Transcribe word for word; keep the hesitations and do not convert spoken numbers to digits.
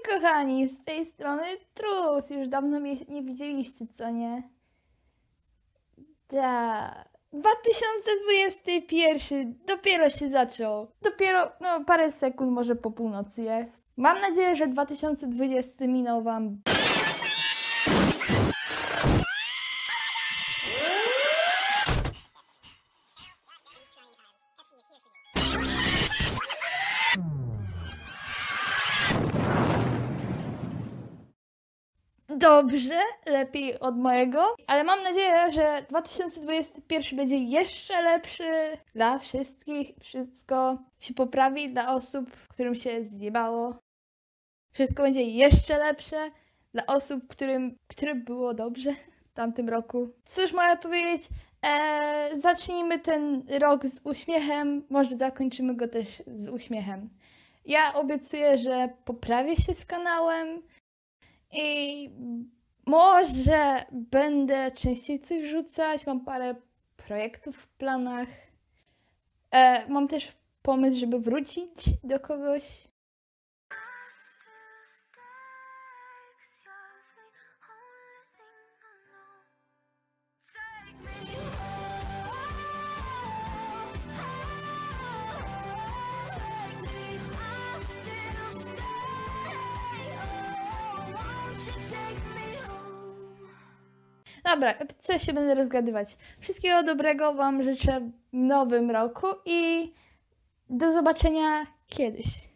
kochani, z tej strony Trus. Już dawno mnie nie widzieliście, co nie? Tak. dwa tysiące dwudziesty pierwszy dopiero się zaczął. Dopiero, no parę sekund może po północy jest. Mam nadzieję, że dwa tysiące dwudziesty minął wam dobrze, lepiej od mojego, ale mam nadzieję, że dwa tysiące dwudziesty pierwszy będzie jeszcze lepszy dla wszystkich. Wszystko się poprawi dla osób, którym się zjebało. Wszystko będzie jeszcze lepsze dla osób, którym, którym było dobrze w tamtym roku. Cóż mogę powiedzieć? Eee, zacznijmy ten rok z uśmiechem, może zakończymy go też z uśmiechem. Ja obiecuję, że poprawię się z kanałem i może będę częściej coś wrzucać. Mam parę projektów w planach. E, mam też pomysł, żeby wrócić do kogoś. Dobra, co ja się będę rozgadywać. Wszystkiego dobrego wam życzę w nowym roku i do zobaczenia kiedyś.